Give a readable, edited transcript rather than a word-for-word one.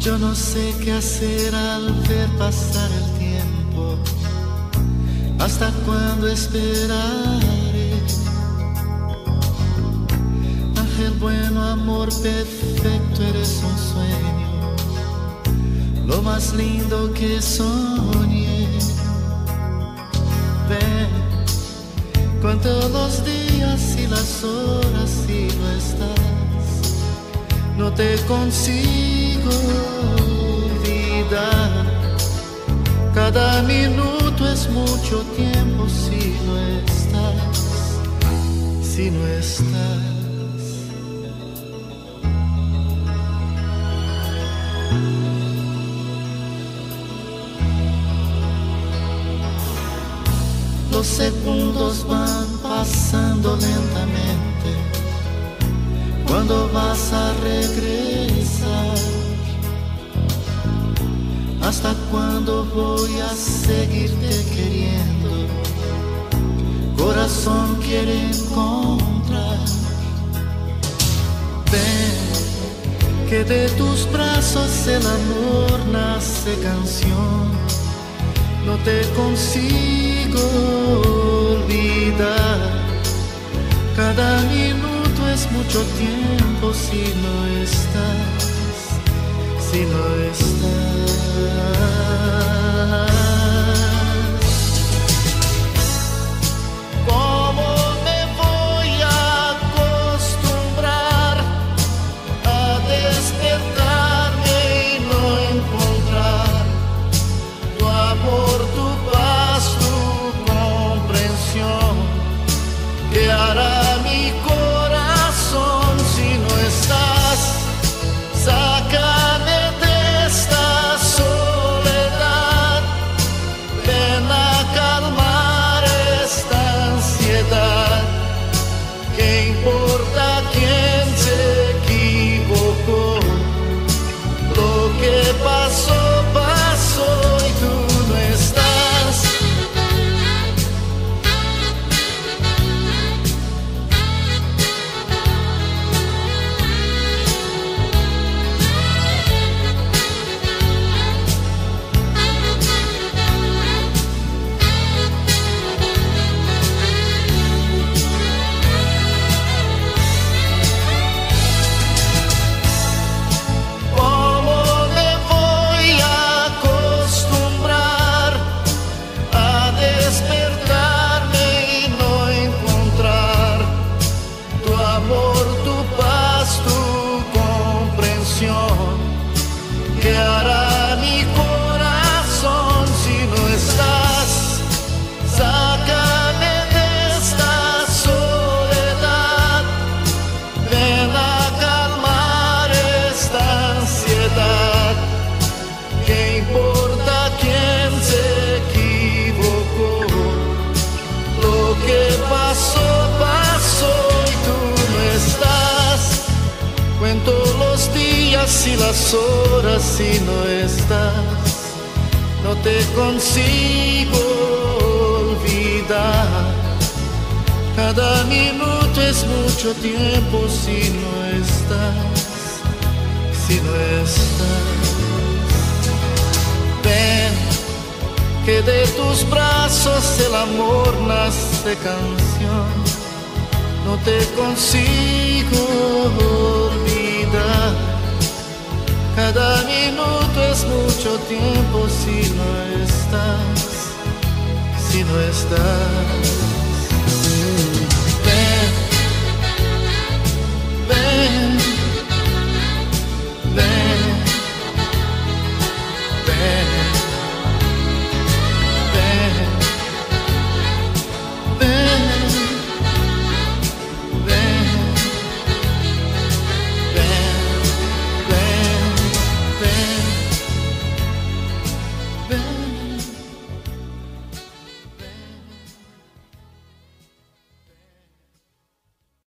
Yo no sé qué hacer al ver pasar el tiempo. ¿Hasta cuándo esperaré? Ángel bueno, amor perfecto, eres un sueño, lo más lindo que soñé. Ven, cuento los días y las horas y no estás. No te consigo olvidar. Cada minuto es mucho tiempo si no estás, si no estás. Los segundos van pasando lentamente. ¿Cuándo vas a regresar? ¿Hasta cuándo voy a seguirte queriendo? Corazón quiere encontrar. Ven, que de tus brazos el amor nace canción. No te consigo olvidar. Cada minuto es mucho tiempo si no estás, si no estás. ¿Cómo me voy a acostumbrar a despertarme y no encontrar tu amor, tu paz, tu comprensión? ¿Qué hará mi corazón si no estás? Sácame de esta soledad, ven a calmar esta ansiedad. ¿Qué importa quién se equivocó? Lo que pasó, pasó y tú no estás. ¿Qué hará mi corazón si no estás? Sácame de esta soledad, ven a calmar esta ansiedad. ¿Qué importa quién se equivocó? Lo que pasó, pasó y tú no estás. Cuento los días y las horas y no estás. No te consigo olvidar. Cada minuto es mucho tiempo si no estás, si no estás. Ven, que de tus brazos el amor nace canción. No te consigo olvidar. Cada minuto es mucho tiempo si no estás, si no estás.